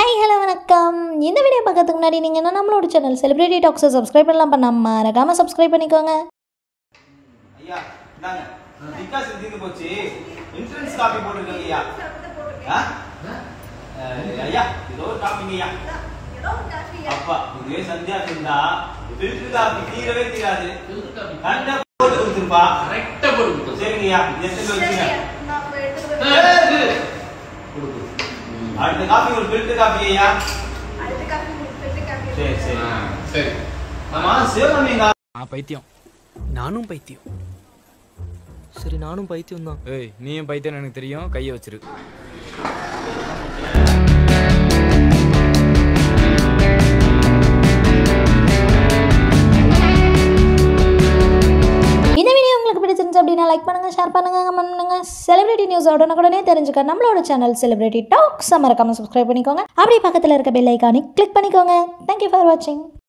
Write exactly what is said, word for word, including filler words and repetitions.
Hi hello வணக்கம். இந்த video பார்க்கறதுக்கு முன்னாடி நீங்கள் என்ன நம்மளோட சேனல் செலிபிரிட்டி டாக்ஸை சப்ஸ்கிரைப் பண்ணலாம் பண்ணாம மறக்காம சப்ஸ்கிரைப் பண்ணிக்கோங்க. ஐயா நாங்க விகாஸ் தீந்து போச்சு என்ட்ரன்ஸ் காப்பி போட்டுருக்கீங்க ஐயா. ஐயா இதோ காப்பிங்க ஐயா. அப்பா இதுவே சந்தியா இருந்தா ஃபில்டர் காப்பி தீரவே தீராது. கரெக்டா போட்டு கொடுத்துருப்பா. கரெக்டா போட்டு கொடுத்து சரிங்க ஐயா. எடுத்து வச்சுங்க. அடுத்த காப்பி ஒரு ஃபில்டர் காப்பி ஐயா. அடுத்த காப்பி ஒரு ஃபில்டர் காப்பி. சரி சரி சரி. மாமா சேவ் பண்ணீங்க. ஆ பைத்தியம். நானும் பைத்தியம். சரி நானும் பைத்தியம் தான். ஏய் நீயும் பைத்தியம் எனக்கு தெரியும். கையை வச்சிரு. இந்த வீடியோ உங்களுக்கு பிடிச்சிருந்துச்சு அப்படின்னா லைக் பண்ணுங்க, ஷேர் பண்ணுங்க, கமெண்ட் பண்ணுங்க. செலிபிரிட்டி நியூஸ் உடனுக்குடனே தெரிஞ்சுக்க நம்மளோட சேனல் செலிபிரிட்டி டாக்ஸ் மறக்காம சப்ஸ்கிரைப் பண்ணிக்கோங்க. அப்படியே பக்கத்தில் இருக்க பெல் ஐகானை கிளிக் பண்ணிக்கோங்க. தேங்க்யூ ஃபார் வாட்சிங்.